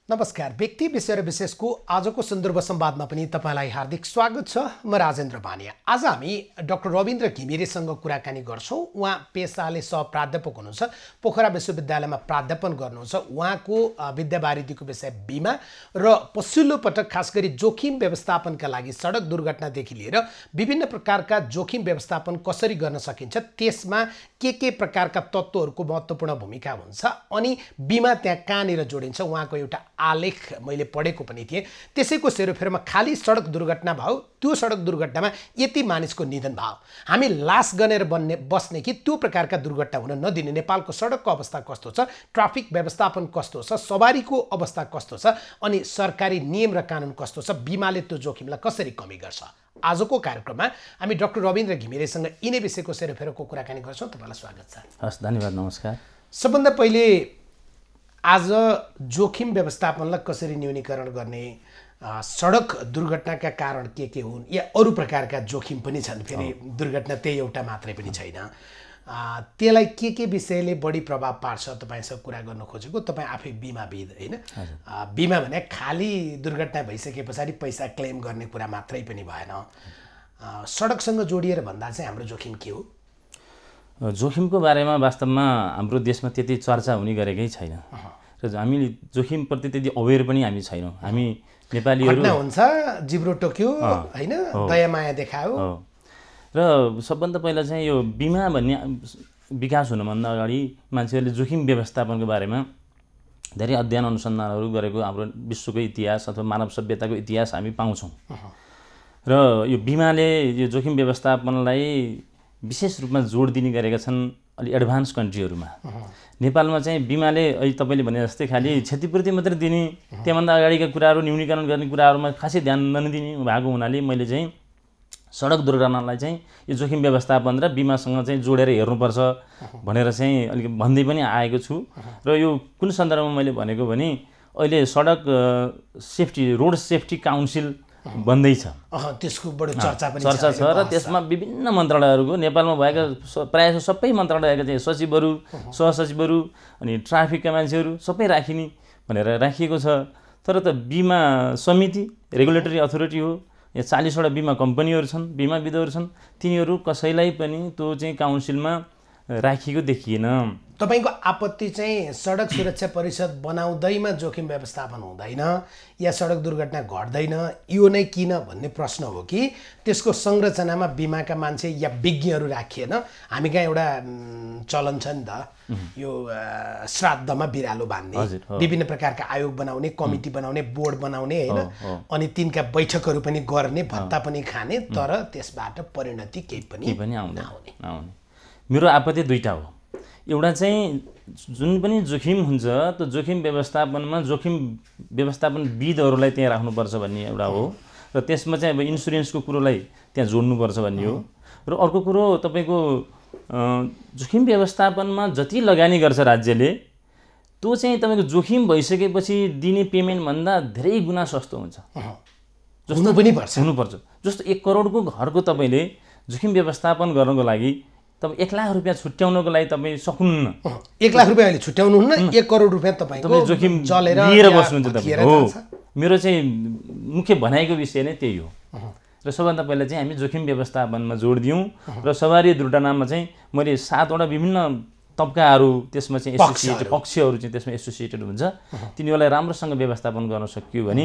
नमस्कार। व्यक्ति विषय र विशेषको आजको सन्दर्भ संवादमा पनि तपाईलाई हार्दिक स्वागत छ। म राजेन्द्र भानिया। आज हामी डाक्टर रविन्द्र घिमिरेसँग कुराकानी गर्छौं। उहाँ पेसाले सहप्राध्यापक हुनुहुन्छ, पोखरा विश्वविद्यालयमा प्राध्यापन गर्नुहुन्छ। उहाँको विद्यावारिधीको विषय बीमा र पछिल्लो पटक खास गरी जोखिम व्यवस्थापनका लागि सडक दुर्घटनादेखि लिएर विभिन्न प्रकारका जोखिम व्यवस्थापन कसरी गर्न सकिन्छ, त्यसमा के प्रकारका तत्त्वहरूको महत्त्वपूर्ण भूमिका हुन्छ अनि बीमा त्यहाँ कहाँनिर जोडिन्छ, उहाँको एउटा आलेख मैले पढेको पनि थिएँ। त्यसैको सेरोफेरोमा खाली सडक दुर्घटना भयो, त्यो सडक दुर्घटनामा यति मानिसको निधन भयो, हामी लास गनेर बस्ने कि त्यो प्रकारका दुर्घटना हुन नदिने, नेपालको सडकको अवस्था कस्तो छ, ट्राफिक व्यवस्थापन कस्तो छ, सवारीको अवस्था कस्तो छ अनि सरकारी नियम र कानुन कस्तो छ, बीमाले त्यो जोखिमलाई कसरी कमी गर्छ। आजको कार्यक्रममा हामी डाक्टर रविन्द्र घिमिरेसँग यिनै विषयको सेरोफेरोको कुराकानी गर्छौँ। तपाईँलाई स्वागत छ। हस्, धन्यवाद, नमस्कार। सबभन्दा पहिले आज जोखिम व्यवस्थापनलाई कसरी न्यूनीकरण गर्ने, सडक दुर्घटनाका कारण के हुन् या अरू प्रकारका जोखिम पनि छन्, फेरि दुर्घटना त्यही एउटा मात्रै पनि छैन, त्यसलाई के विषयले बढी प्रभाव पार्छ तपाईसँग कुरा गर्न खोजेको। तपाईँ आफै बिमाविद होइन, बिमा भने खाली दुर्घटना भइसके पछाडि पैसा क्लेम गर्ने कुरा मात्रै पनि भएन, सडकसँग जोडिएर भन्दा चाहिँ हाम्रो जोखिम के हो? जोखिमको बारेमा वास्तवमा हाम्रो देशमा त्यति चर्चा हुने गरेकै छैन र हामीले जोखिमप्रति त्यति अवेर पनि हामी छैनौँ। हामी नेपालीहरू हुन्छ जिब्रो टोक्यो होइन, दया माया देखायो। र सबभन्दा पहिला चाहिँ यो बिमा भन्ने विकास हुनुभन्दा अगाडि मान्छेहरूले जोखिम व्यवस्थापनको बारेमा धेरै अध्ययन अनुसन्धानहरू गरेको हाम्रो विश्वको इतिहास अथवा मानव सभ्यताको इतिहास हामी पाउँछौँ। र यो बिमाले यो जोखिम व्यवस्थापनलाई विशेष रूपमा जोड दिने गरेका छन् अलि एडभान्स कन्ट्रीहरूमा। नेपालमा चाहिँ बिमाले अहिले तपाईँले भने जस्तै खालि क्षतिपूर्ति मात्रै दिने, त्यहाँभन्दा अगाडिका कुराहरू न्यूनीकरण गर्ने कुराहरूमा खासै ध्यान नदिने भएको हुनाले मैले चाहिँ सडक दुर्घटनालाई चाहिँ यो जोखिम व्यवस्थापन र बिमासँग चाहिँ जोडेर हेर्नुपर्छ भनेर चाहिँ अलिक भन्दै पनि आएको छु। र यो कुन सन्दर्भमा मैले भनेको भने अहिले सडक सेफ्टी, रोड सेफ्टी काउन्सिल बन्दैछ, त्यसको बडो चर्चा छ र त्यसमा विभिन्न मन्त्रालयहरूको नेपालमा भएका प्रायः सबै मन्त्रालयका चाहिँ सचिवहरू, सहसचिवहरू अनि ट्राफिकका मान्छेहरू सबै राखिने भनेर राखिएको छ। तर त बिमा समिति रेगुलेटरी अथोरिटी हो, यहाँ 40वटा बिमा कम्पनीहरू छन्, बिमाविदहरू छन्, तिनीहरू कसैलाई पनि त्यो चाहिँ काउन्सिलमा राखिएको देखिएन। तपाईको आपत्ति चाहिँ सडक सुरक्षा परिषद बनाउँदैमा जोखिम व्यवस्थापन हुँदैन या सडक दुर्घटना घट्दैन, यो नै किन भन्ने प्रश्न हो कि त्यसको संरचनामा बिमाका मान्छे या विज्ञहरू राखिएन? हामी कहाँ एउटा चलन छ नि त, यो श्राद्धमा बिरालो बाँध्ने, विभिन्न प्रकारका आयोग बनाउने, कमिटी बनाउने, बोर्ड बनाउने होइन, अनि तिनका बैठकहरू पनि गर्ने, भत्ता पनि खाने, तर त्यसबाट परिणति केही पनि आउने। मेरो आपत्ति दुईटा हो। एउटा चाहिँ जुन पनि जोखिम हुन्छ त्यो जोखिम व्यवस्थापनमा जोखिम व्यवस्थापनविदहरूलाई त्यहाँ राख्नुपर्छ भन्ने एउटा हो, र त्यसमा चाहिँ अब इन्सुरेन्सको कुरोलाई त्यहाँ जोड्नुपर्छ भन्ने हो। र अर्को कुरो तपाईँको जोखिम व्यवस्थापनमा जति लगानी गर्छ राज्यले त्यो चाहिँ तपाईँको जोखिम भइसकेपछि दिने पेमेन्टभन्दा धेरै गुणा सस्तो हुन्छ, जस्तो पनि हुनुपर्छ। जस्तो 1 करोडको घरको तपाईँले जोखिम व्यवस्थापन गर्नको लागि तपाईँ 1 लाख रुपियाँ छुट्याउनको लागि तपाईँ सक्नुहुन्न। 1 लाख रुपियाँ अहिले छुट्याउनुहुन्न, 1 करोड रुपियाँ तपाईँ जोखिम चलेर लिएर बस्नुहुन्छ तपाईँ। हो, मेरो चाहिँ मुख्य भनाइको विषय नै त्यही हो। र सबभन्दा पहिला चाहिँ हामी जोखिम व्यवस्थापनमा जोड दियौँ र सवारी दुर्घटनामा चाहिँ मैले 7वटा विभिन्न तबकाहरू त्यसमा चाहिँ एसोसिएटेड पक्षहरू चाहिँ त्यसमा एसोसिएटेड हुन्छ, तिनीहरूलाई राम्रोसँग व्यवस्थापन गर्न सकियो भने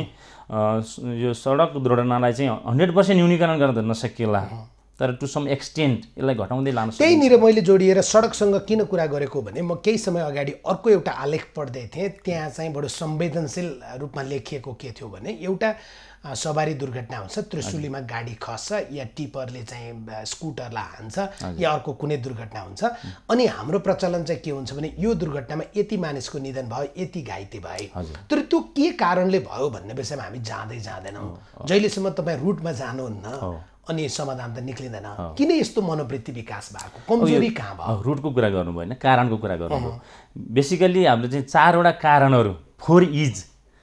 यो सडक दुर्घटनालाई चाहिँ 100% न्यूनीकरण गर्न त नसकिएला, तर टु सम एक्सटेन्ट यसलाई घटाउँदै लान सकिन्छ। त्यहीँनिर मैले जोडिएर सडकसँग किन कुरा गरेको भने म केही समय अगाडि अर्को एउटा आलेख पढ्दै थिएँ, त्यहाँ चाहिँ बडो संवेदनशील रूपमा लेखिएको के थियो भने एउटा सवारी दुर्घटना हुन्छ, त्रिशुलीमा गाडी खस्छ या टिपरले चाहिँ स्कुटरलाई हान्छ या अर्को कुनै दुर्घटना हुन्छ, अनि हाम्रो प्रचलन चाहिँ के हुन्छ भने यो दुर्घटनामा यति मानिसको निधन भयो, यति घाइते भए, तर त्यो के कारणले भयो भन्ने विषयमा हामी जाँदैनौँ। जहिलेसम्म तपाईँ रुटमा जानुहुन्न अनि समाधान त निक्लिँदैन। किन यस्तो मनोवृत्ति विकास भएको, कमजोरी कहाँ भयो? रुटको कुरा गर्नु भएन, कारणको कुरा गर्नुभयो। बेसिकल्ली हाम्रो चाहिँ 4वटा कारणहरू, 4 इज।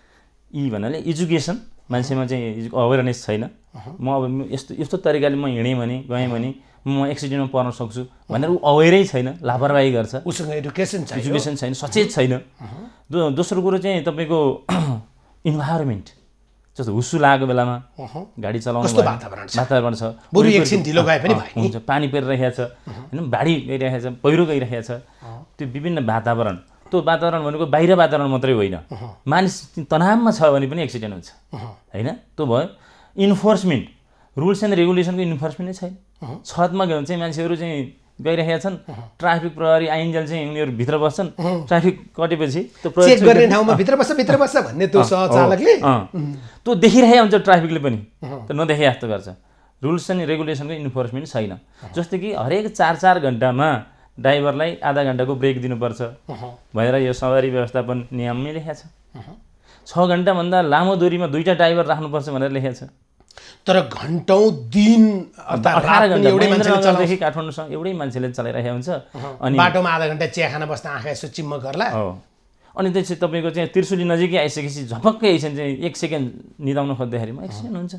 ई भन्नाले एजुकेसन, मान्छेमा चाहिँ अवेरनेस छैन, म अब यस्तो तरिकाले म हिँडेँ भने गएँ भने म एक्सिडेन्टमा पर्न सक्छु भनेर ऊ अवेरै छैन, लापरवाही गर्छ, उसँग एजुकेसन छैन, सचेत छैन। दोस्रो कुरो चाहिँ तपाईँको इन्भाइरोमेन्ट जस्तो हुस्सु लागेको बेलामा गाडी चलाउनु कस्तो वातावरण छ, बरु एकछिन ढिलो गए पनि हुन्छ, पानी परिरहेको छ होइन, बाढी गइरहेको छ, पहिरो गइरहेको छ, त्यो विभिन्न वातावरण, त्यो वातावरण भनेको बाहिर वातावरण मात्रै होइन, मानिस तनावमा छ भने पनि एक्सिडेन्ट हुन्छ होइन। त्यो भयो इन्फोर्समेन्ट, रुल्स एन्ड रेगुलेसनको इन्फोर्समेन्ट नै छैन। छतमा चाहिँ मान्छेहरू चाहिँ गइरहेका छन्, ट्राफिक प्रहरी आइन्जेल चाहिँ उनीहरू भित्र बस्छन्, ट्राफिक कटेपछि त्यो चेक गर्ने ठाउँमा भित्र बस्छ भन्ने त्यो सहचालकले त्यो देखिरहेको हुन्छ, ट्राफिकले पनि त्यो नदेखे जस्तो गर्छ। रुल्स एन्ड रेगुलेसनको इन्फोर्समेन्ट छैन। जस्तै कि हरेक 4-4 घन्टामा ड्राइभरलाई आधा घन्टाको ब्रेक दिनुपर्छ भनेर यो सवारी व्यवस्थापन नियममै लेखेको छ। 6 घन्टाभन्दा लामो दूरीमा 2टा ड्राइभर राख्नुपर्छ भनेर लेखेको छ। तर घन्टौँ दिन 18 घन्टादेखि काठमाडौँसँग एउटै मान्छेले चलाइरहेको हुन्छ। अनि बाटोमा आधा घन्टा चिया खान बस्दा आँखा यसो चिम्मक गर्ला। अनि त्यसपछि तपाईँको चाहिँ त्रिशुली नजिकै आइसकेपछि झपक्कै एकछिन चाहिँ 1 सेकेन्ड निदाउन खोज्दाखेरिमा एक्सिडेन्ट हुन्छ।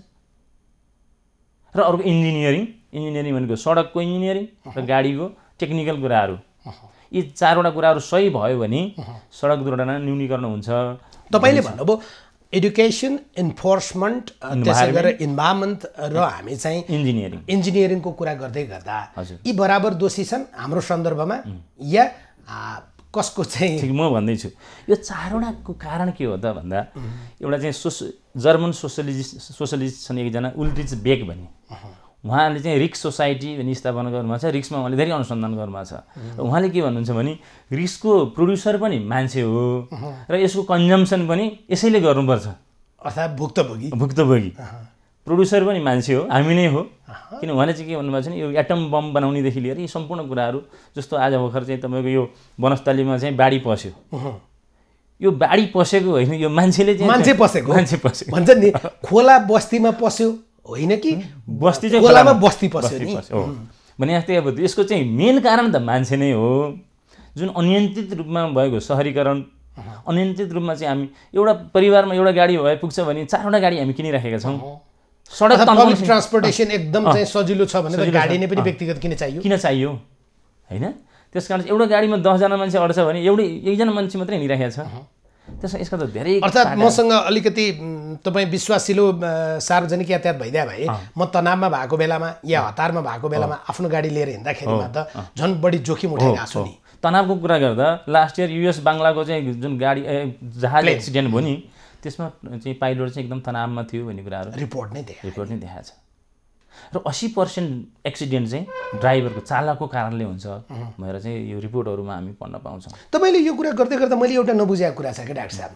र अर्को इन्जिनियरिङ भनेको सडकको इन्जिनियरिङ र गाडीको टेक्निकल कुराहरू, यी 4वटा कुराहरू सही भयो भने सडक दुर्घटना न्यूनीकरण हुन्छ। तपाईँले भन्नुभयो एडुकेसन, इन्फोर्समेन्ट, त्यसै गरेर इन्भाइरोमेन्ट र हामी चाहिँ इन्जिनियरिङको कुरा गर्दै गर्दा यी बराबर दोषी छन् हाम्रो सन्दर्भमा या कसको चाहिँ? ठिक, म भन्दैछु यो 4वटाको कारण के हो त भन्दा एउटा चाहिँ जर्मन सोसलिस्ट छन् एकजना उल्ड्रिच बेक भन्ने, उहाँले चाहिँ रिक्स सोसाइटी भन्ने स्थापना गर्नुभएको छ। रिक्समा उहाँले धेरै अनुसन्धान गर्नुभएको छ र उहाँले के भन्नुहुन्छ भने रिक्सको प्रोड्युसर पनि मान्छे हो र यसको कन्जम्सन पनि यसैले गर्नुपर्छ, अर्थात् भुक्तभोगी प्रोड्युसर पनि मान्छे हो, हामी नै हो। किन उहाँले चाहिँ के भन्नुभएको छ भने यो एटम बम बनाउनेदेखि लिएर यी सम्पूर्ण कुराहरू, जस्तो आज भर्खर चाहिँ तपाईँको यो वनस्थलीमा चाहिँ बाढी पस्यो, यो बाढी पसेको होइन, यो मान्छेले चाहिँ मान्छे पसेको भन्छ नि, खोला बस्तीमा पस्यो होइन कि बस्ती चाहिँ खोलामा बस्ती पस्यो नि भने जस्तै। अब यसको चाहिँ मेन कारण त मान्छे नै हो, जुन अनियन्त्रित रूपमा भएको सहरीकरण। अनियन्त्रित रूपमा चाहिँ हामी एउटा परिवारमा एउटा गाडी भए पुग्छ भने 4वटा गाडी हामी किनिराखेका छौँ। सडक पब्लिक ट्रान्सपोर्टेसन एकदम चाहिँ सजिलो छ भने त गाडी नै पनि व्यक्तिगत किन चाहियो होइन। त्यस कारण एउटा गाडीमा 10 जना मान्छे अड्छ भने एकजना मान्छे मात्रै हिँडिराखेको छ। यसका त धेरै, अर्थात् मसँग अलिकति तपाईँ विश्वासिलो सार्वजनिक यातायात भइदिया भए म तनावमा भएको बेलामा या हतारमा भएको बेलामा आफ्नो गाडी लिएर हिँड्दाखेरिमा त झन् बढी जोखिम उठाइरहेको छु नि। तनावको कुरा गर्दा लास्ट इयर US बाङ्लाको चाहिँ जुन गाडी जहाज एक्सिडेन्ट भयो नि, त्यसमा चाहिँ पाइलट चाहिँ एकदम तनावमा थियो भन्ने कुराहरू रिपोर्ट नै देखाएको छ। र 80% एक्सिडेन्ट चाहिँ ड्राइभरको चालकको कारणले हुन्छ भनेर चाहिँ यो रिपोर्टहरूमा हामी पढ्न पाउँछौँ। तपाईँले यो कुरा गर्दै गर्दा मैले एउटा नबुझेको कुरा छ क्या डाक्टर साहब।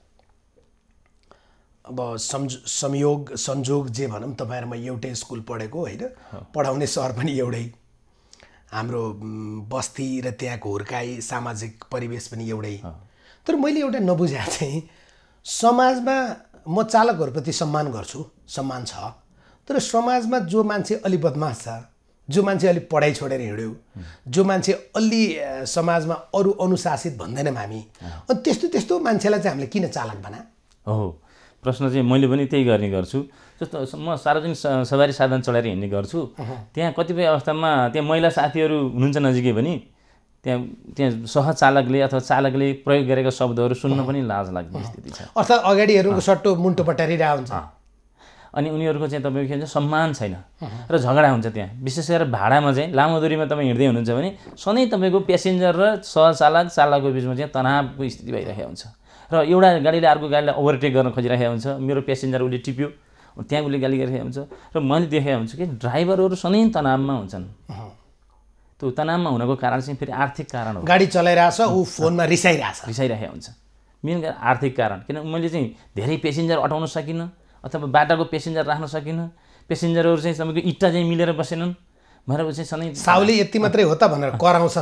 अब संयोग जे भनौँ, तपाईँ र म एउटै स्कुल पढेको होइन, पढाउने सहर पनि एउटै, हाम्रो बस्ती र त्यहाँको हुर्काई सामाजिक परिवेश पनि एउटै। तर मैले एउटा नबुझेको चाहिँ समाजमा म चालकहरूप्रति सम्मान गर्छु, सम्मान छ, तर समाजमा जो मान्छे अलि बदमास छ, जो मान्छे अलि पढाइ छोडेर हिँड्यो, जो मान्छे अलि समाजमा अरू अनुशासित भन्दैनौँ हामी, अनि त्यस्तो मान्छेलाई चाहिँ हामीले किन चालक बना? हो, प्रश्न चाहिँ मैले पनि त्यही गर्ने गर्छु। जस्तो म सार्वजनिक सवारी साधन चलाएर हिँड्ने गर्छु, त्यहाँ कतिपय अवस्थामा त्यहाँ महिला साथीहरू हुनुहुन्छ नजिकै पनि, त्यहाँ सहचालकले अथवा चालकले प्रयोग गरेका शब्दहरू सुन्न पनि लाज लाग्ने स्थिति छ। अर्थात् अगाडिहरूको सट्टो मुन्टो पटारिरहेको हुन्छ अनि उनीहरूको चाहिँ तपाईँको के भन्छ सम्मान छैन र झगडा हुन्छ त्यहाँ। विशेष गरेर भाडामा चाहिँ लामो दूरीमा तपाईँ हिँड्दै हुनुहुन्छ भने सधैँ तपाईँको प्यासेन्जर र चालकको बिचमा चाहिँ तनावको स्थिति भइरहेको हुन्छ र एउटा गाडीले अर्को गाडीलाई ओभरटेक गर्न खोजिरहेको हुन्छ, मेरो प्यासेन्जर उसले टिप्यो, त्यहाँ उसले गाली गरिरहेको हुन्छ र मैले देखेको हुन्छ कि ड्राइभरहरू सधैँ तनावमा हुन्छन्। त्यो तनावमा हुनको कारण चाहिँ फेरि आर्थिक कारण हो। गाडी चलाइरहेछ, ऊ फोनमा रिसाइरहेको हुन्छ, मेन आर्थिक कारण। किन मैले चाहिँ धेरै प्यासेन्जर अटाउन सकिनँ अथवा बाटाको प्यासेन्जर राख्न सकिनँ, प्यासेन्जरहरू चाहिँ तपाईँको इट्टा चाहिँ मिलेर बसेनन् भनेर चाहिँ सधैँ साउली यति मात्रै हो त भनेर कराउँछ,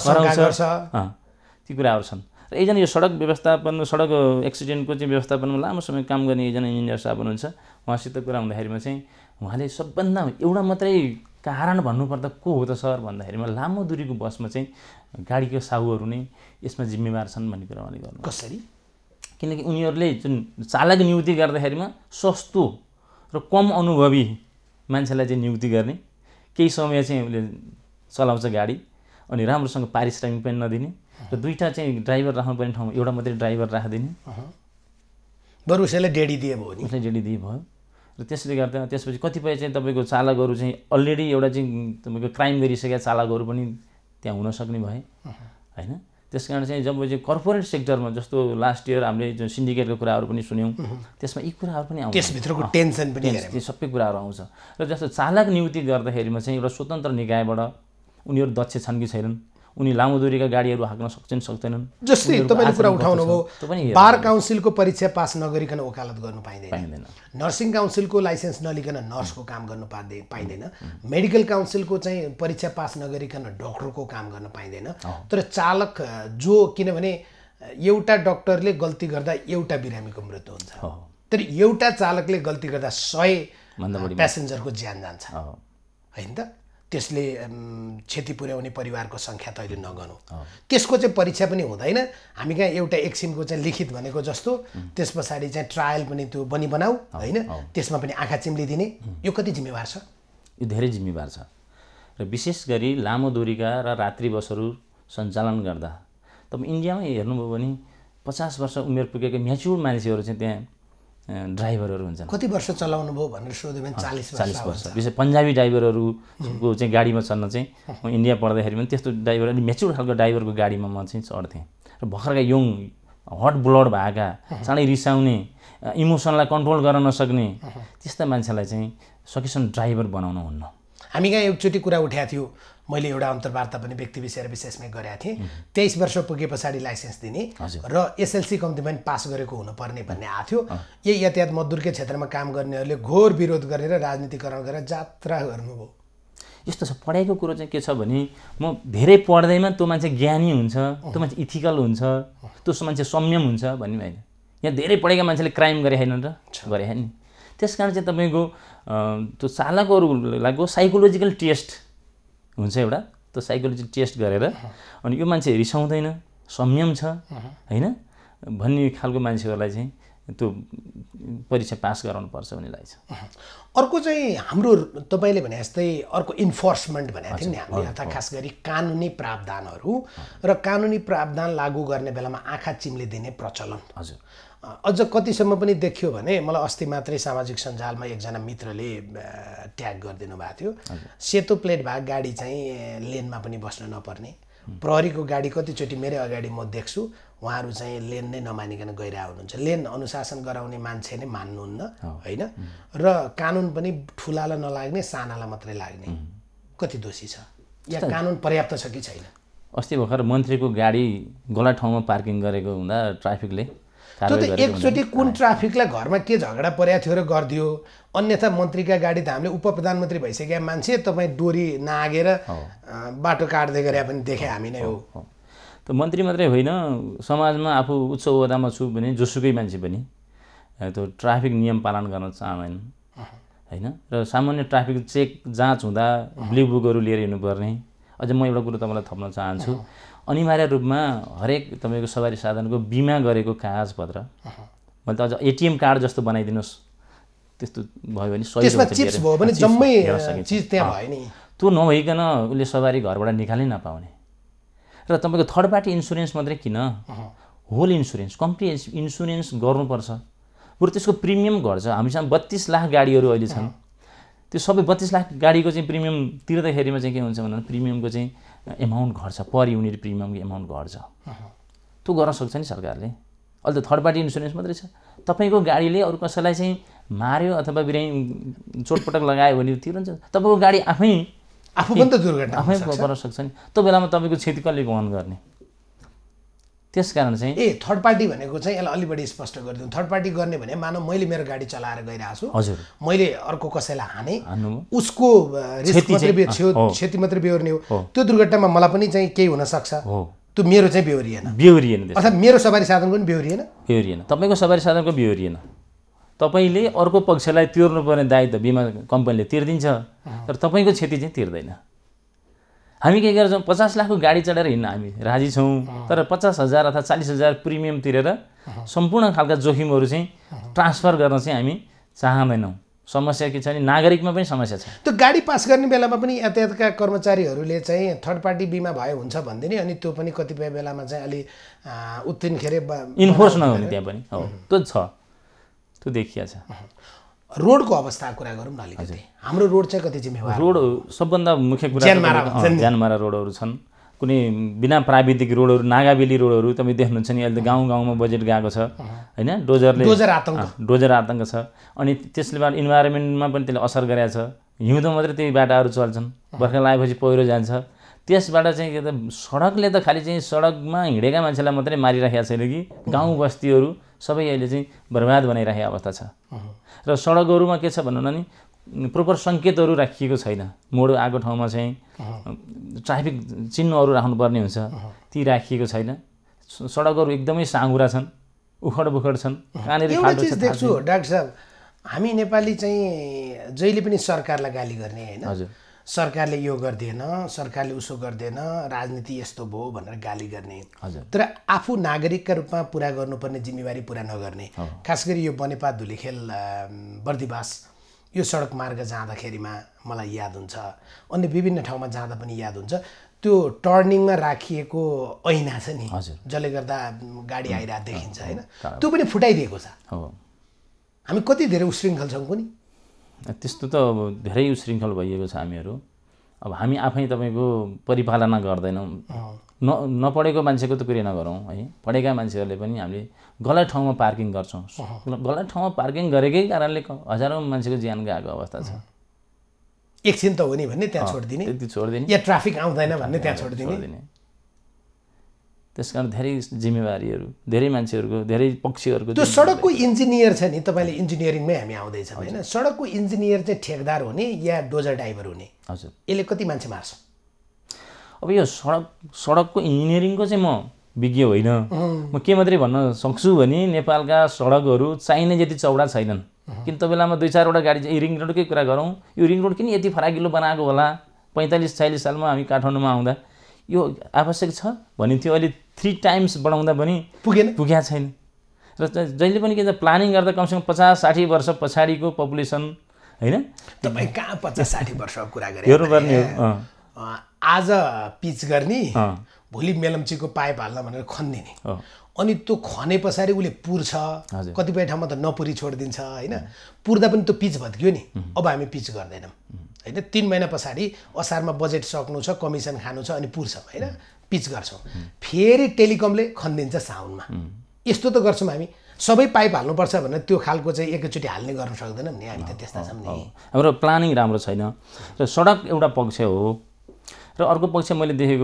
ती कुराहरू छन्। र एकजना यो सडक व्यवस्थापन, सडक एक्सिडेन्टको चाहिँ व्यवस्थापनमा लामो समय काम गर्ने एकजना इन्जिनियर साहब हुनुहुन्छ, उहाँसित कुरा हुँदाखेरिमा चाहिँ उहाँले सबभन्दा एउटा मात्रै कारण भन्नुपर्दा को हो त सर भन्दाखेरिमा लामो दूरीको बसमा चाहिँ गाडीको साहुहरू नै यसमा जिम्मेवार छन् भन्ने कुरा उहाँले गर्नु। कसरी? किनकि उनीहरूले जुन चालक नियुक्ति गर्दाखेरिमा सस्तो र कम अनुभवी मान्छेलाई चाहिँ नियुक्ति गर्ने, केही समय चाहिँ उसले चलाउँछ गाडी अनि राम्रोसँग पारिश्रमिक पनि नदिने र 2टा चाहिँ ड्राइभर राख्नुपर्ने ठाउँमा एउटा मात्रै ड्राइभर राखिदिने। बरु उसैले डेडी दिए भयो नि, उसले डेडी दिए भयो। र त्यसले गर्दा त्यसपछि कतिपय चाहिँ तपाईँको चालकहरू चाहिँ अलरेडी एउटा चाहिँ तपाईँको क्राइम गरिसकेका चालकहरू पनि त्यहाँ हुन सक्ने भए होइन। त्यस कारण चाहिँ जब चाहिँ कर्पोरेट सेक्टरमा जस्तो लास्ट इयर हामीले जुन सिन्डिकेटको कुराहरू पनि सुन्यौँ, त्यसमा यी कुराहरू पनि आउँछ, त्यसभित्रको टेन्सन पनि त्यो सबै कुराहरू आउँछ। र जस्तो चालक नियुक्ति गर्दाखेरिमा चाहिँ एउटा स्वतन्त्र निकायबाट उनीहरू दक्ष छन् कि छैनन्, उनी लामो दूरीका गाडीहरू हाक्न सक्छन् सक्दैनन्। जस्तै तपाईँले कुरा उठाउनुभयो, बार काउन्सिलको परीक्षा पास नगरिकन वकालत गर्नु पाइँदैन, नर्सिङ काउन्सिलको लाइसेन्स नलिकन नर्सको काम गर्नु पाइँदैन, मेडिकल काउन्सिलको चाहिँ परीक्षा पास नगरिकन डक्टरको काम गर्न पाइँदैन। तर चालक जो, किनभने एउटा डक्टरले गल्ती गर्दा एउटा बिरामीको मृत्यु हुन्छ, तर एउटा चालकले गल्ती गर्दा 100 प्यासेन्जरको ज्यान जान्छ होइन त। त्यसले क्षति पुर्याउने परिवारको सङ्ख्या त अहिले नगर्नु, त्यसको चाहिँ परीक्षा पनि हुँदैन। हामी कहाँ एउटा एकछिनको चाहिँ लिखित भनेको जस्तो त्यस पछाडि चाहिँ ट्रायल पनि त्यो बनाऊ होइन, त्यसमा पनि आँखा चिम्लिदिने, यो कति जिम्मेवार छ? यो धेरै जिम्मेवार छ। र विशेष गरी लामो दूरीका र रात्रि बसहरू सञ्चालन गर्दा तपाईँ इन्डियामै हेर्नुभयो भने 50 वर्ष उमेर पुगेका म्याच्युर मान्छेहरू चाहिँ त्यहाँ ड्राइभरहरू हुन्छन्। कति वर्ष चलाउनु भयो भनेर सोध्यो भने 40 वर्ष। विशेष पन्जाबी ड्राइभरहरूको चाहिँ गाडीमा चढ्न चाहिँ म इन्डिया पढ्दाखेरि पनि त्यस्तो ड्राइभर, अलिक म्याच्युर खालको ड्राइभरको गाडीमा म चाहिँ चढ्थेँ। र भर्खरका यङ हट ब्लड भएका, चाँडै रिसाउने, इमोसनलाई कन्ट्रोल गर्न नसक्ने त्यस्ता मान्छेलाई चाहिँ सकेसम्म ड्राइभर बनाउनु हुन्न। हामी कहाँ एकचोटि कुरा उठाएको थियो, मैले एउटा अन्तर्वार्ता पनि व्यक्ति विषय र विशेषमै गरेको थिएँ। 23 वर्ष पुगे पछाडि लाइसेन्स दिने र एसएलसी कम्ती पनि पास गरेको हुनुपर्ने भन्ने आएको थियो। यही यातायात मजदुरकै क्षेत्रमा काम गर्नेहरूले घोर विरोध गरेर राजनीतिकरण गरेर जात्रा गर्नुभयो। यस्तो छ, पढाइको कुरो चाहिँ के छ भने म धेरै पढ्दैमा त्यो मान्छे ज्ञानी हुन्छ, त्यो मान्छे इथिकल हुन्छ, त्यो मान्छे संयम हुन्छ भन्ने होइन। यहाँ धेरै पढेका मान्छेले क्राइम गरे होइन र गरे होइन। त्यस कारण चाहिँ तपाईँको त्यो चालकहरूलाई साइकोलोजिकल टेस्ट हुन्छ एउटा, त्यो साइकोलोजी टेस्ट गरेर अनि यो मान्छे रिसाउँदैन, संयम छ होइन भन्ने खालको मान्छेहरूलाई चाहिँ त्यो परीक्षा पास गराउनुपर्छ भन्ने लाग्छ। अर्को चाहिँ हाम्रो तपाईँले भने जस्तै अर्को इन्फोर्समेन्ट भनेको थियो नि हामीले, अर्थात् खास गरी कानुनी प्रावधानहरू र कानुनी प्रावधान लागू गर्ने बेलामा आँखा चिम्लिदिने प्रचलन। हजुर। अझ कतिसम्म पनि देखियो भने मलाई अस्ति मात्रै सामाजिक सञ्जालमा एकजना मित्रले ट्याग गरिदिनु भएको थियो, सेतो प्लेट भएको गाडी चाहिँ लेनमा पनि बस्न नपर्ने, प्रहरीको गाडी कतिचोटि मेरै अगाडि म देख्छु उहाँहरू चाहिँ लेन नै नमानिकन गइरहेको हुनुहुन्छ। लेन अनुशासन गराउने मान्छे नै मान्नुहुन्न होइन, र कानुन पनि ठुलालाई नलाग्ने सानालाई मात्रै लाग्ने। कति दोषी छ या कानुन पर्याप्त छ कि छैन? अस्ति भर्खर मन्त्रीको गाडी गलत ठाउँमा पार्किङ गरेको हुँदा ट्राफिकले त्यो त एकचोटि कुन ट्राफिकलाई घरमा के झगडा परेको थियो र गरिदियो, अन्यथा मन्त्रीका गाडी त हामीले उपप्रधानमन्त्री भइसकेका मान्छे तपाईँ डोरी नागेर बाटो काट्दै गरे पनि देखे हामी नै हो। त मन्त्री मात्रै होइन, समाजमा आफू उच्च ओहदामा छु भने जोसुकै मान्छे पनि त्यो ट्राफिक नियम पालन गर्न चाहँदैन होइन। र सामान्य ट्राफिक चेक जाँच हुँदा ब्लू बुकहरू लिएर हिँड्नुपर्ने। अझ म एउटा कुरो तपाईँलाई थप्न चाहन्छु, अनिवार्य रूपमा हरेक तपाईँको सवारी साधनको बिमा गरेको कागजपत्र, मैले त अझ एटिएम कार्ड जस्तो बनाइदिनुहोस्, त्यस्तो भयो भने त्यसमा चिप्स भयो भने जम्मै चिज त्यहाँ भयो नि, त्यो नभइकन उसले सवारी घरबाट निकाल्नै नपाउने। र तपाईँको थर्ड पार्टी इन्सुरेन्स मात्रै किन, होल इन्सुरेन्स, कम्प्रिहेन्सिभ इन्सुरेन्स गर्नुपर्छ। बरु त्यसको प्रिमियम घट्छ। हामीसँग 32 लाख गाडीहरू अहिले छन्, त्यो सबै 32 लाख गाडीको चाहिँ प्रिमियम तिर्दाखेरिमा चाहिँ के हुन्छ भन्दा प्रिमियमको चाहिँ एमाउन्ट घट्छ, पर युनिट प्रिमियमको एमाउन्ट घट्छ। त्यो गर्न सक्छ नि सरकारले। अहिले त थर्ड पार्टी इन्सुरेन्स मात्रै छ। तपाईँको गाडीले अरू कसैलाई चाहिँ मार्यो अथवा बिरामी चोटपटक लगायो भने तिर्नुहुन्छ, तपाईँको गाडी आफू पनि त दुर्घटना आफै पर्न सक्छ नि। त्यो बेलामा तपाईँको क्षति कसले वहन गर्ने? त्यसकारण चाहिँ थर्ड पार्टी भनेको चाहिँ यसलाई अलि बढी स्पष्ट गरिदिउँ। थर्ड पार्टी गर्ने भने मानव मैले मेरो गाडी चलाएर गइरहेको छु, हजुर, मैले अर्को कसैलाई हाने, उसको क्षति मात्रै बेहोर्ने हो। त्यो दुर्घटनामा मलाई पनि चाहिँ केही हुनसक्छ, त्यो मेरो चाहिँ बेहोरिएन, अर्थात् मेरो सवारी साधनको पनि बेहोरिएन, तपाईँको सवारी साधनको बेहोरिएन। तपाईँले अर्को पक्षलाई तिर्नुपर्ने दायित्व बिमा कम्पनीले तिर्दिन्छ, तर तपाईँको क्षति चाहिँ तिर्दैन। हामी के गर्छौँ, 50 लाखको गाडी चढेर हिँड्न हामी राजी छौँ, तर 50,000 अथवा 40,000 प्रिमियम तिरेर सम्पूर्ण खालका जोखिमहरू चाहिँ ट्रान्सफर गर्न चाहिँ हामी चाहँदैनौँ। समस्या के छ भने नागरिकमा पनि समस्या छ। त्यो गाडी पास गर्ने बेलामा पनि यातायातका कर्मचारीहरूले चाहिँ थर्ड पार्टी बिमा भयो हुन्छ भन्दिने, अनि त्यो पनि कतिपय बेलामा चाहिँ अलि उत्तिन खेरे इन्फोर्स नहुने त्यहाँ पनि हो, त्यो छ। त्यो देखिया छ। रोडको अवस्थाको कुरा गरौँ न अलिकति। हाम्रो रोड चाहिँ कति जिम्मेवार? रोड सबभन्दा मुख्य कुरा ज्यानमारा रोडहरू छन्। कुनै बिना प्राविधिक रोडहरू, नागाबेली रोडहरू तपाईँ देख्नुहुन्छ नि, अहिले त गाउँ गाउँमा बजेट गएको छ होइन, डोजर आतङ्क छ। अनि त्यसले बाद इन्भाइरोमेन्टमा पनि त्यसले असर गरेको छ। हिउँदो मात्रै त्यही बाटाहरू चल्छन्, बर्खा लागेपछि पहिरो जान्छ। त्यसबाट चाहिँ के त सडकले त खालि चाहिँ सडकमा हिँडेका मान्छेलाई मात्रै मारिराखेको छैन कि गाउँ बस्तीहरू सबै अहिले चाहिँ बर्बाद बनाइराखेको अवस्था छ। र सडकहरूमा के छ भन्नु नि, प्रोपर सङ्केतहरू राखिएको छैन। मोड आएको ठाउँमा चाहिँ ट्राफिक चिन्हहरू राख्नुपर्ने हुन्छ, ती राखिएको छैन। सडकहरू एकदमै साँघुरा छन्, उखड बुखड छन्, कहाँनिर खाल्डो छ। देख्छु डाक्टर साहब, हामी नेपाली चाहिँ जहिले पनि सरकारलाई गाली गर्ने होइन, हजुर सरकारले यो गर्दैन, सरकारले उसो गर्दैन, राजनीति यस्तो भयो भनेर गाली गर्ने। तर आफू नागरिकका रूपमा पुरा गर्नुपर्ने जिम्मेवारी पुरा नगर्ने। खास गरी यो बनेपा धुलीखेल बर्दिवास यो सडक मार्ग जाँदाखेरिमा मलाई याद हुन्छ, अन्य विभिन्न ठाउँमा जाँदा पनि याद हुन्छ, त्यो टर्निङमा राखिएको ऐना छ नि, जसले गर्दा गाडी आइरहेको देखिन्छ होइन, त्यो पनि फुटाइदिएको छ। हामी कति धेरै उशृङ्खल छौँ कुनै? त्यस्तो त धेरै उशृङ्खल भइएको छ हामीहरू। अब हामी आफै तपाईँको परिपालना गर्दैनौँ। नपढेको मान्छेको त कुरै नगरौँ है, पढेका मान्छेहरूले पनि हामीले गलत ठाउँमा पार्किङ गर्छौँ। गलत ठाउँमा पार्किङ गरेकै कारणले हजारौँ मान्छेको ज्यान गएको अवस्था छ। एकछिन त हो नि भन्ने त्यहाँ छोडिदिने, त्यति छोडिदिने, या ट्राफिक आउँदैन भन्ने त्यहाँ छोडिदिने। त्यस कारण धेरै जिम्मेवारीहरू, धेरै मान्छेहरूको, धेरै पक्षहरूको। त्यो सडकको इन्जिनियर छ नि, तपाईँले इन्जिनियरिङमै हामी आउँदैछौँ होइन, सडकको इन्जिनियर चाहिँ ठेकदार हुने या डोजर ड्राइभर हुने? हजुर, यसले कति मान्छे मार्छ? अब यो सडकको इन्जिनियरिङको चाहिँ म विज्ञ होइन। म के मात्रै भन्न सक्छु भने नेपालका सडकहरू चाहिने जति चौडा छैनन्। किन त बेलामा 2-4वटा गाडी चाहिँ रिङ रोडकै कुरा गरौँ, यो रिङ रोड किन यति फराकिलो बनाएको होला? 45-46 सालमा हामी काठमाडौँमा आउँदा यो आवश्यक छ भनिन्थ्यो, अहिले 3 टाइम्स बढाउँदा पनि पुगेको छैन। र जहिले पनि के त प्लानिङ गर्दा कमसेकम 50-60 वर्ष पछाडिको पपुलेसन होइन। तपाईँ कहाँ 50-60 वर्षको कुरा गरे? हेर्नुपर्ने हो। आज पिच गर्ने, भोलि मेलम्चीको पाइप हाल्न भनेर खनिदिने, अनि त्यो खने पछाडि उसले पुर्छ, कतिपय ठाउँमा त नपुरी छोडिदिन्छ होइन। पुर्दा पनि त्यो पिच भत्कियो नि, अब हामी पिच गर्दैनौँ होइन। 3 महिना पछाडि असारमा बजेट सक्नु छ, कमिसन खानु छ, अनि पुर्छौँ होइन, पिच गर्छौँ। फेरि टेलिकमले खनिदिन्छ साउनमा। यस्तो त गर्छौँ हामी, सबै पाइप हाल्नुपर्छ भनेर त्यो खालको चाहिँ एकैचोटि हाल्ने गर्न सक्दैनौँ नि, हामी त त्यस्ता छौँ नि। हाम्रो प्लानिङ राम्रो छैन। र सडक एउटा पक्ष हो, र अर्को पक्ष मैले देखेको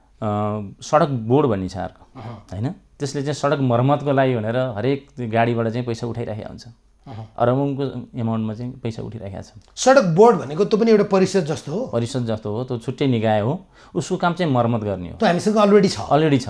सडक बोर्ड भन्ने छ अर्को होइन। त्यसले चाहिँ सडक मर्मतको लागि भनेर हरेक गाडीबाट चाहिँ पैसा उठाइराखेको हुन्छ, अरबौँको एमाउन्टमा चाहिँ पैसा उठिराखेको छ। सडक बोर्ड भनेको त्यो पनि एउटा परिषद जस्तो हो? परिषद जस्तो हो, त्यो छुट्टै निकाय हो, उसको काम चाहिँ मर्मत गर्ने हो। त्यो हामीसँग अलरेडी छ।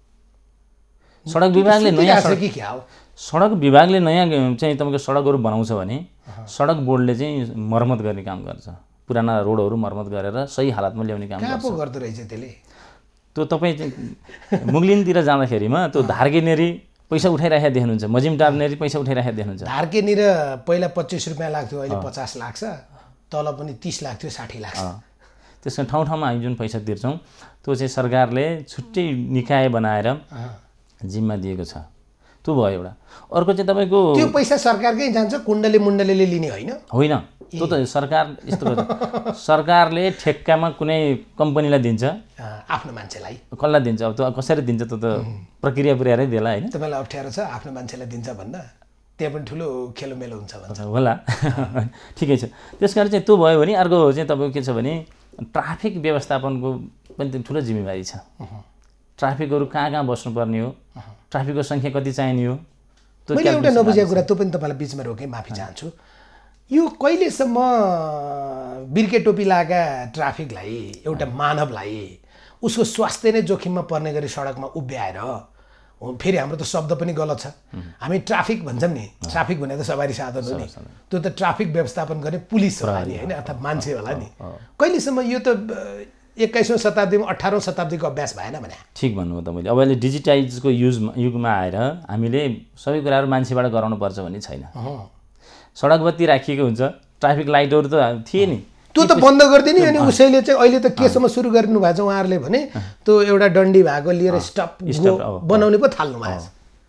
सडक विभागले नयाँ सडक विभागले नयाँ चाहिँ तपाईँको सडकहरू बनाउँछ भने सडक बोर्डले चाहिँ मर्मत गर्ने काम गर्छ। पुराना रोडहरू मर्मत गरेर सही हालतमा ल्याउने काम गर्छ। गर्दो रहेछ त्यसले। त्यो तपाईँ मुगलिनतिर जाँदाखेरिमा त्यो धार्केनेरी पैसा उठाइराखेको देख्नुहुन्छ, मजिमटारनेरी पैसा उठाइराखेको देख्नुहुन्छ। धार्केनिर पहिला 25 रुपियाँ लाग्थ्यो, अहिले 50 लाग्छ, तल पनि 30 लाख थियो, 60 लाख। त्यसमा ठाउँ ठाउँमा हामी जुन पैसा तिर्छौँ त्यो चाहिँ सरकारले छुट्टै निकाय बनाएर जिम्मा दिएको छ। त्यो भयो एउटा। अर्को चाहिँ तपाईँको त्यो पैसा सरकारकै जान्छ, मुण्डले लिने होइन? होइन, त्यो त सरकार यस्तो गर्छ, सरकारले ठेक्कामा कुनै कम्पनीलाई दिन्छ, आफ्नो मान्छेलाई कसलाई दिन्छ, अब त्यो कसरी दिन्छ त्यो त प्रक्रिया पुर्याएरै देला होइन। तपाईँलाई अप्ठ्यारो छ आफ्नो मान्छेलाई दिन्छ भन्दा, त्यहाँ पनि ठुलो खेलोमेलो हुन्छ भन्छ होला। ठिकै छ। त्यस कारण चाहिँ त्यो भयो भने अर्को चाहिँ तपाईँको के छ भने ट्राफिक व्यवस्थापनको पनि ठुलो जिम्मेवारी छ। ट्राफिकहरू कहाँ कहाँ बस्नुपर्ने हो, ट्राफिकको सङ्ख्या कति चाहिने हो। मैले एउटा नबुझेको कुरा, त्यो पनि तपाईँलाई बिचमा रोकेँ, माफी चाहन्छु। यो कहिलेसम्म बिर्के टोपी लगाएका ट्राफिकलाई, एउटा मानवलाई उसको स्वास्थ्य नै जोखिममा पर्ने गरी सडकमा उभ्याएर, फेरि हाम्रो त शब्द पनि गलत छ, हामी ट्राफिक भन्छौँ नि, ट्राफिक भने त सवारी साधन हो नि, त्यो त ट्राफिक व्यवस्थापन गर्ने पुलिस होला नि होइन, अर्थात् मान्छे होला नि। कहिलेसम्म यो त 21औं शताब्दीमा 18औं शताब्दीको अभ्यास भएन भने? ठिक भन्नुभयो तपाईँले। अब अहिले डिजिटाइजको युगमा आएर हामीले सबै कुराहरू मान्छेबाट गराउनुपर्छ भन्ने छैन। सडक बत्ती राखिएको हुन्छ, ट्राफिक लाइटहरू त थिए नि, त्यो त बन्द गरिदिने, अनि उसैले चाहिँ अहिले त केसम्म सुरु गरिदिनु भएको छ उहाँहरूले भने, त्यो एउटा डन्डी भएको लिएर स्टप बनाउने पो थाल्नु भएको छ।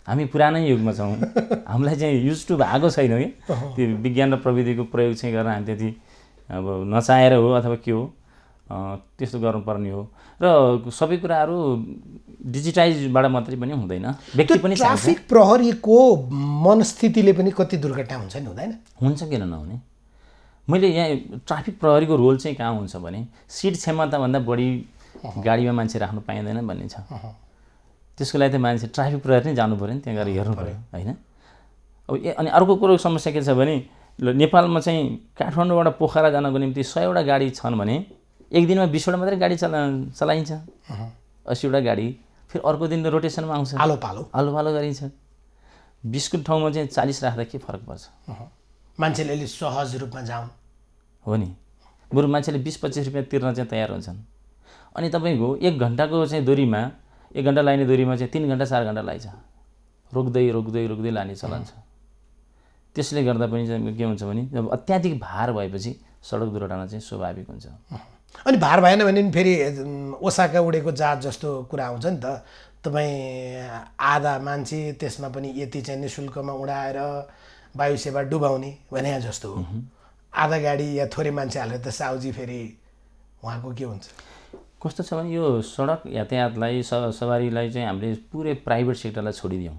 हामी पुरानै युगमा छौँ, हामीलाई चाहिँ युज टु भएको छैन कि त्यो विज्ञान र प्रविधिको प्रयोग चाहिँ गरेर हामी त्यति अब नचाहेर हो अथवा के हो त्यस्तो गर्नुपर्ने हो। र सबै कुराहरू डिजिटाइजबाट मात्रै पनि हुँदैन, व्यक्ति पनि ट्राफिक प्रहरीको मनस्थितिले पनि कति दुर्घटना हुन्छ नि हुँदैन? हुन्छ, किन नहुने। मैले यहाँ ट्राफिक प्रहरीको रोल चाहिँ कहाँ हुन्छ भने सिट क्षमताभन्दा बढी गाडीमा मान्छे राख्नु पाइँदैन भन्ने छ। त्यसको लागि त मान्छे ट्राफिक प्रहरी नै जानु पऱ्यो नि, त्यहाँ गएर हेर्नु पऱ्यो होइन। अब अनि अर्को कुरो समस्या के छ भने नेपालमा चाहिँ काठमाडौँबाट पोखरा जानको निम्ति 100वटा गाडी छन् भने एक दिनमा 20वटा मात्रै गाडी चलाइन्छ, 80वटा गाडी फेरि अर्को दिन रोटेसनमा आउँछ, आलो पालो गरिन्छ। 20को ठाउँमा चाहिँ 40 राख्दा के फरक पर्छ? मान्छेले अलि सहज रूपमा जाउँ हो नि, बरु मान्छेले 20-25 रुपियाँ तिर्न चाहिँ तयार हुन्छन्। अनि तपाईँको 1 घन्टाको चाहिँ दूरीमा 1 घन्टा लाने दूरीमा चाहिँ 3 घन्टा 4 घन्टा लाग्छ, रोक्दै लाने चलन छ। त्यसले गर्दा पनि चाहिँ के हुन्छ भने जब अत्याधिक भार भएपछि सडक दुर्घटना चाहिँ स्वाभाविक हुन्छ। अनि भार भएन भने फेरि ओसाका उडेको जहाज जस्तो कुरा आउँछ नि त, तपाईँ आधा मान्छे त्यसमा पनि यति चाहिँ निःशुल्कमा उडाएर वायु सेवा डुबाउने भने जस्तो हो, आधा गाडी या थोरै मान्छे हालेर त साउजी फेरि उहाँको के हुन्छ? कस्तो छ भने यो सडक यातायातलाई सवारीलाई चाहिँ हामीले पुरै प्राइभेट सेक्टरलाई छोडिदियौँ।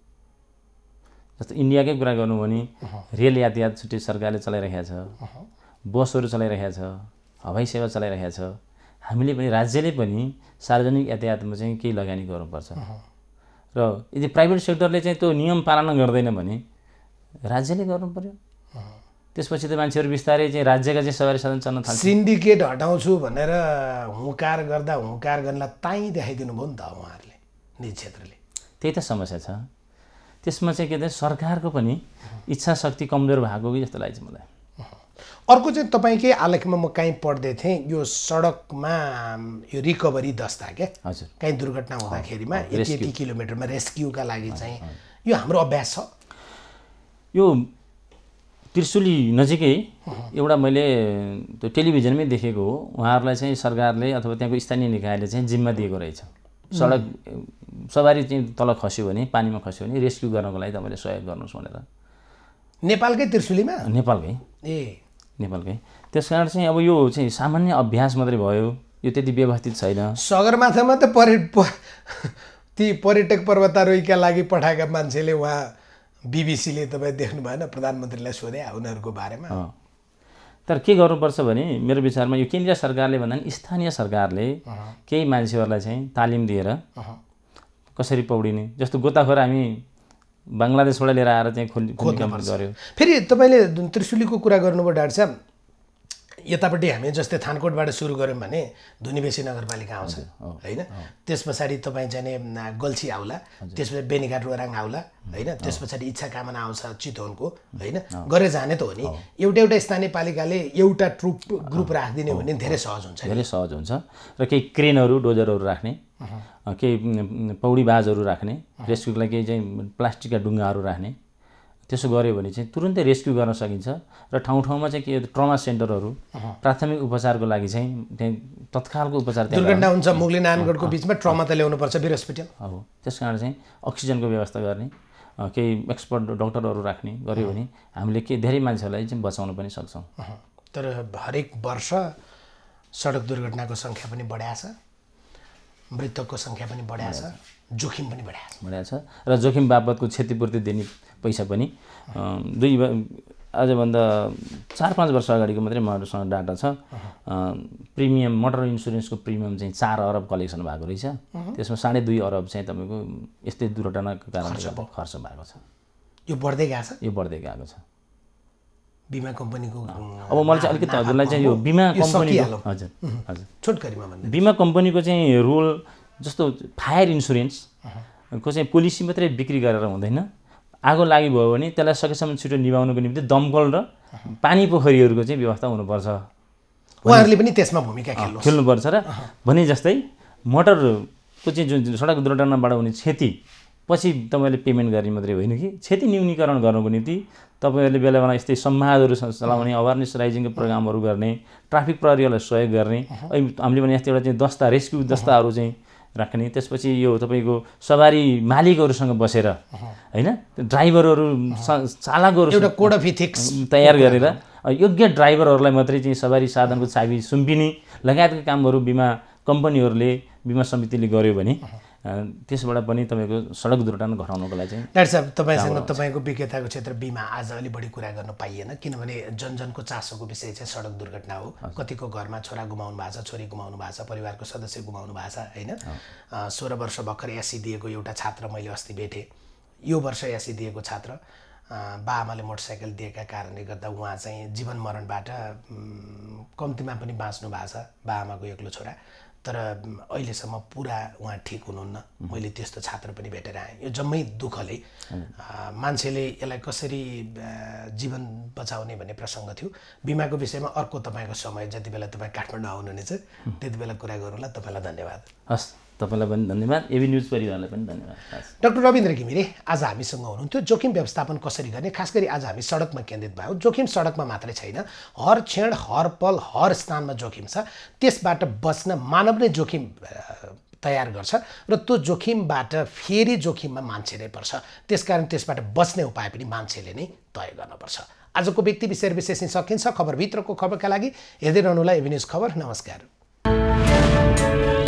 जस्तो इन्डियाकै कुरा गर्नु भने रेल यातायात छुट्टै सरकारले चलाइरहेको छ, बसहरू चलाइरहेको छ, हवाई सेवा चलाइरहेको छ। हामीले पनि राज्यले पनि सार्वजनिक यातायातमा चाहिँ केही लगानी गर्नुपर्छ। र यदि प्राइभेट सेक्टरले चाहिँ त्यो नियम पालना गर्दैन भने राज्यले गर्नु पर्यो। त्यसपछि त मान्छेहरू बिस्तारै चाहिँ राज्यका चाहिँ सवारी साधन चल्न थाल्छ। सिन्डिकेट हटाउँछु भनेर हुँकार गर्नलाई ताई देखाइदिनु भयो नि त उहाँहरूले, निजी क्षेत्रले। त्यही त समस्या छ। त्यसमा चाहिँ के त सरकारको पनि इच्छा शक्ति कमजोर भएको कि जस्तो लाग्छ मलाई। अर्को चाहिँ तपाईँकै आलेखमा म कहीँ पढ्दै थिएँ, यो सडकमा यो रिकभरी दस्ता क्या, हजुर, कहीँ दुर्घटना हुँदाखेरिमा 80 किलोमिटरमा रेस्क्युका लागि चाहिँ यो हाम्रो अभ्यास छ। यो त्रिशुली नजिकै एउटा मैले त्यो टेलिभिजनमै देखेको हो, उहाँहरूलाई चाहिँ सरकारले अथवा त्यहाँको स्थानीय निकायले चाहिँ जिम्मा दिएको रहेछ। सडक सवारी चाहिँ तल खस्यो भने, पानीमा खस्यो भने रेस्क्यु गर्नको लागि तपाईँले सहयोग गर्नुहोस् भनेर। नेपालकै त्रिशुलीमा? नेपालकै। नेपालकै। त्यस कारण चाहिँ अब यो चाहिँ सामान्य अभ्यास मात्रै भयो, यो त्यति व्यवस्थित छैन। सगरमाथामा त ती पर्यटक पर्वतारोहीका लागि पठाएका मान्छेले उहाँ बीबीसीले तपाईँ देख्नु भएन, प्रधानमन्त्रीलाई सोधे उनीहरूको बारेमा। तर के गर्नुपर्छ भने मेरो विचारमा यो केन्द्रीय सरकारले भन्दा पनि स्थानीय सरकारले केही मान्छेहरूलाई चाहिँ तालिम दिएर कसरी पौडिने, जस्तो गोताखोर हामी बङ्गलादेशबाट लिएर आएर चाहिँ खोज्ने गर्यो। फेरि तपाईँले त्रिशुलीको कुरा गर्नुभयो डाक्टर साहब, यतापट्टि हामी जस्तै थानकोटबाट सुरु गऱ्यौँ भने धुनीबेसी नगरपालिका आउँछ होइन, त्यस पछाडि तपाईँ जाने गल्छी आउला, त्यसपछि बेनीघाट रोराङ आउला होइन, त्यस पछाडि इच्छा कामना आउँछ चितवनको होइन, गरेर जाने त हो नि। एउटा स्थानीय पालिकाले एउटा ग्रुप राखिदिने भने धेरै सहज हुन्छ, धेरै सहज हुन्छ। र केही क्रेनहरू डोजरहरू राख्ने, केही पौडी बाजहरू राख्ने, रेस्क्युको लागि केही चाहिँ प्लास्टिकका डुङ्गाहरू राख्ने, त्यसो गऱ्यो भने चाहिँ तुरुन्तै रेस्क्यु गर्न सकिन्छ। र ठाउँ ठाउँमा चाहिँ के ट्रमा सेन्टरहरू प्राथमिक उपचारको लागि चाहिँ त्यहाँ तत्कालको उपचार, दुर्घटना हुन्छ मुगली नारायणगढको बिचमा ट्रमा त ल्याउनुपर्छ वीर हस्पिटल हो, त्यस कारण चाहिँ अक्सिजनको व्यवस्था गर्ने, केही एक्सपर्ट डक्टरहरू राख्ने गऱ्यो भने हामीले के धेरै मान्छेहरूलाई चाहिँ बचाउन पनि सक्छौँ। तर हरेक वर्ष सडक दुर्घटनाको सङ्ख्या पनि बढाएको छ, मृतकको सङ्ख्या पनि बढाएको छ, जोखिम पनि बढाएको छ। र जोखिम बाबतको क्षतिपूर्ति दिने पैसा पनि आजभन्दा 4-5 वर्ष अगाडिको मात्रै मसँग डाटा छ। प्रिमियम मोटर इन्सुरेन्सको प्रिमियम चाहिँ 4 अरब कलेक्सन भएको रहेछ, त्यसमा 2.5 अरब चाहिँ तपाईँको यस्तै दुर्घटनाको कारणले खर्च भएको छ। यो बढ्दै गएको छ, यो बढ्दै गएको छ। बिमा कम्पनीको अब मलाई चाहिँ अलिकति हजुरलाई चाहिँ यो बिमा कम्पनीको हजुर छोटकरीमा भन्दा बिमा कम्पनीको चाहिँ रोल जस्तो फायर इन्सुरेन्सको चाहिँ पोलिसी मात्रै बिक्री गरेर हुँदैन, आगो लागि भयो भने त्यसलाई सकेसम्म छिटो निभाउनको निम्ति दमकल र पानी पोखरीहरूको चाहिँ व्यवस्था हुनुपर्छ, उहाँहरूले पनि त्यसमा भूमिका खेल्नुपर्छ। र भने जस्तै मोटरको चाहिँ जुन सडक दुर्घटनाबाट हुने क्षति पछि तपाईँले पेमेन्ट गर्ने मात्रै होइन कि क्षति न्यूनीकरण गर्नको निम्ति तपाईँहरूले बेला बेला यस्तै संवादहरू चलाउने, अवेरनेस राइजिङको प्रोग्रामहरू गर्ने, ट्राफिक प्रहरीहरूलाई सहयोग गर्ने। हामीले भने यस्तो एउटा चाहिँ दस्ता रेस्क्यु दस्ताहरू चाहिँ राख्ने, त्यसपछि यो तपाईँको सवारी मालिकहरूसँग बसेर होइन ड्राइभरहरू चालकहरू एउटा कोड अफ इथिक्स तयार गरेर योग्य ड्राइभरहरूलाई मात्रै चाहिँ सवारी साधनको चाबी सुम्पिने लगायतका कामहरू बिमा कम्पनीहरूले बिमा समितिले गर्यो भने त्यसबाट पनि तपाईँको सडक दुर्घटना घटाउनको लागि चाहिँ डाक्टर साहब तपाईँसँग तपाईँको विज्ञताको क्षेत्र बिमा आज अलि बढी कुरा गर्न पाइएन किनभने जनजनको चासोको विषय चाहिँ सडक दुर्घटना हो। कतिको घरमा छोरा गुमाउनु भएको छ, छोरी गुमाउनु भएको छ, परिवारको सदस्य गुमाउनु भएको छ होइन। 16 वर्ष भर्खर एसी दिएको एउटा छात्र मैले अस्ति भेटेँ, यो वर्ष एसी दिएको छात्र बाआमाले मोटरसाइकल दिएका कारणले गर्दा उहाँ चाहिँ जीवन मरणबाट कम्तीमा पनि बाँच्नु भएको छ, बाआमाको एक्लो छोरा। तर अहिलेसम्म पुरा उहाँ ठिक हुनुहुन्न। मैले त्यस्तो छात्र पनि भेटेर आएँ। यो जम्मै दुःखले मान्छेले यसलाई कसरी जीवन बचाउने भन्ने प्रसङ्ग थियो। बिमाको विषयमा अर्को तपाईँको समय जति बेला तपाईँ काठमाडौँ आउनुहुनेछ त्यति बेला कुरा गरौँला। तपाईँलाई धन्यवाद। हस्, तपाईँलाई पनि धन्यवाद, एबी न्युज परिवारलाई पनि धन्यवाद। डाक्टर रविन्द्र घिमिरे आज हामीसँग हुनुहुन्थ्यो। जोखिम व्यवस्थापन कसरी गर्ने, खास गरी आज हामी सडकमा केन्द्रित भयौँ। जोखिम सडकमा मात्रै छैन, हर क्षण हर पल हर स्थानमा जोखिम छ। त्यसबाट बच्न मानव नै जोखिम तयार गर्छ र त्यो जोखिमबाट फेरि जोखिममा मान्छे नै पर्छ। त्यसकारण त्यसबाट बच्ने उपाय पनि मान्छेले नै तय गर्नुपर्छ। आजको व्यक्ति विषय विशेष सकिन्छ। खबरभित्रको खबरका लागि हेर्दै रहनुहोला एबी न्युज खबर। नमस्कार।